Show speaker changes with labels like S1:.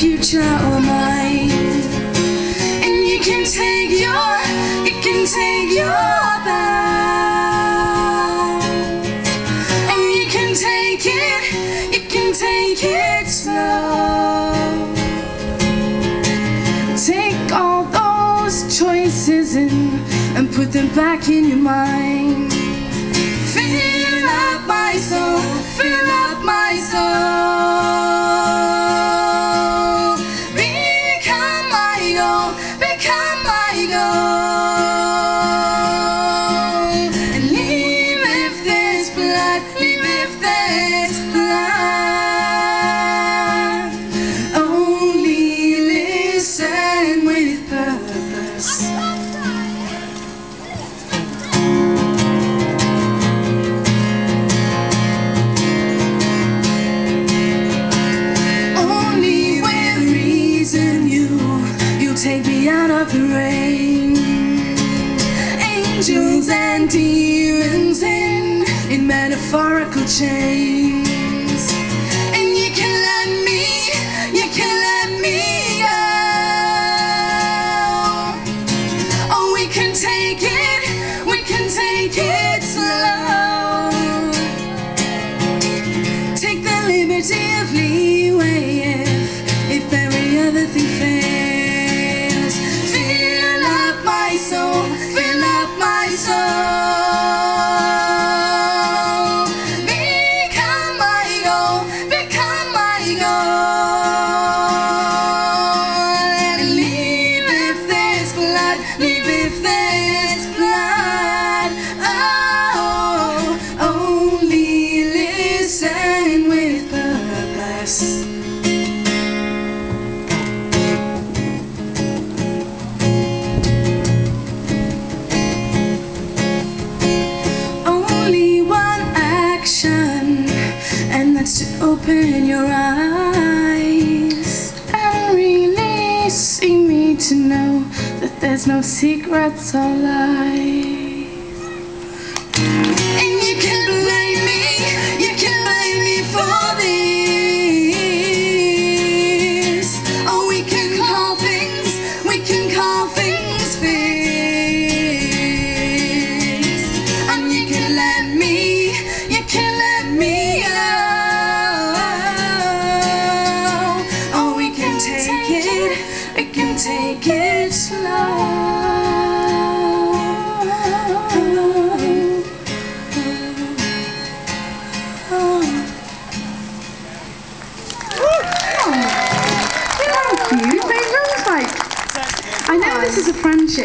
S1: future or mine. And you can take your bow, and you can take it slow. Take all those choices and put them back in your mind. Fill up my soul, fill up my soul. Become my goal, become my goal. And leave if there's blood, leave if there's blood. Only listen with purpose. Take me out of the rain. Angels and demons in metaphorical chains. And you can let me go. Oh, we can take it slow. Take the liberty of leeway if every other thing fails. Fill up my soul. Become my goal, become my goal. And leave if there's blood, leave if there's blood. Oh, only listen with purpose. And that's to open your eyes and really see me, to know that there's no secrets or lies. And you can blame me for this. Oh, we can call things fixed. And you can let me take it slow. Thank you. They look like, I know this is a friendship.